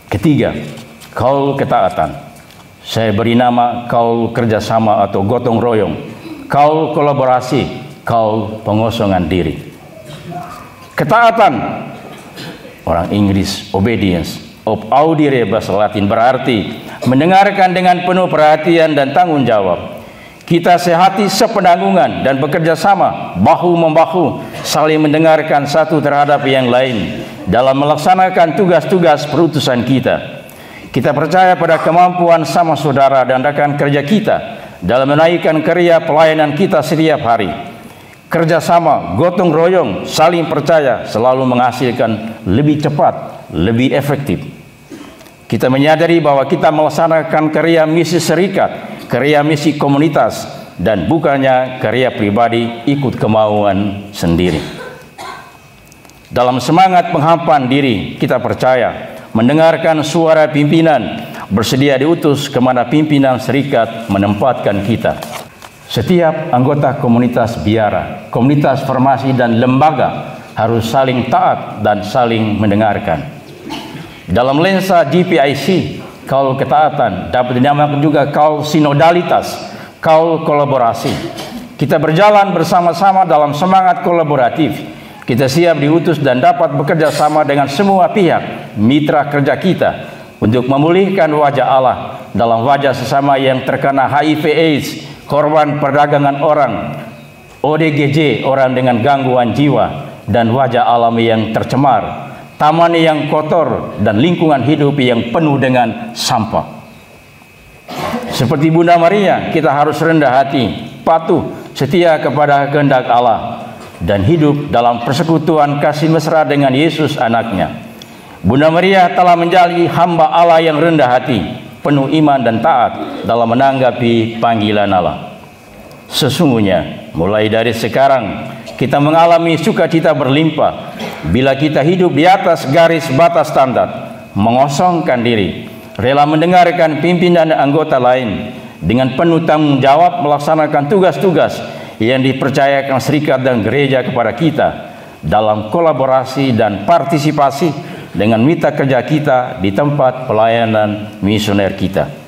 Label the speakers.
Speaker 1: Ketiga, kaul ketaatan. Saya beri nama kaul kerjasama atau gotong royong, kaul kolaborasi, kaul pengosongan diri. Ketaatan, orang Inggris, obedience, ob audire bahasa Latin, berarti mendengarkan dengan penuh perhatian dan tanggung jawab. Kita sehati sepenanggungan dan bekerja sama, bahu-membahu, saling mendengarkan satu terhadap yang lain dalam melaksanakan tugas-tugas perutusan kita. Kita percaya pada kemampuan sama saudara dan rekan kerja kita dalam menaikkan karya pelayanan kita setiap hari. Kerjasama, gotong royong, saling percaya selalu menghasilkan lebih cepat, lebih efektif. Kita menyadari bahwa kita melaksanakan karya misi serikat, karya misi komunitas, dan bukannya karya pribadi ikut kemauan sendiri. Dalam semangat penghampan diri, kita percaya mendengarkan suara pimpinan, bersedia diutus kemana pimpinan serikat menempatkan kita. Setiap anggota komunitas biara, komunitas formasi dan lembaga harus saling taat dan saling mendengarkan. Dalam lensa GPIC, kaul ketaatan dapat dinamakan juga kaul sinodalitas, kaul kolaborasi. Kita berjalan bersama-sama dalam semangat kolaboratif. Kita siap diutus dan dapat bekerja sama dengan semua pihak, mitra kerja kita, untuk memulihkan wajah Allah dalam wajah sesama yang terkena HIV/AIDS, korban perdagangan orang, ODGJ, orang dengan gangguan jiwa, dan wajah alam yang tercemar, taman yang kotor, dan lingkungan hidup yang penuh dengan sampah. Seperti Bunda Maria, kita harus rendah hati, patuh, setia kepada kehendak Allah, dan hidup dalam persekutuan kasih mesra dengan Yesus anaknya. Bunda Maria telah menjadi hamba Allah yang rendah hati, penuh iman dan taat dalam menanggapi panggilan Allah. Sesungguhnya, mulai dari sekarang, kita mengalami sukacita berlimpah bila kita hidup di atas garis batas standar, mengosongkan diri, rela mendengarkan pimpinan dan anggota lain, dengan penuh tanggung jawab melaksanakan tugas-tugas yang dipercayakan serikat dan gereja kepada kita dalam kolaborasi dan partisipasi dengan mitra kerja kita di tempat pelayanan misioner kita.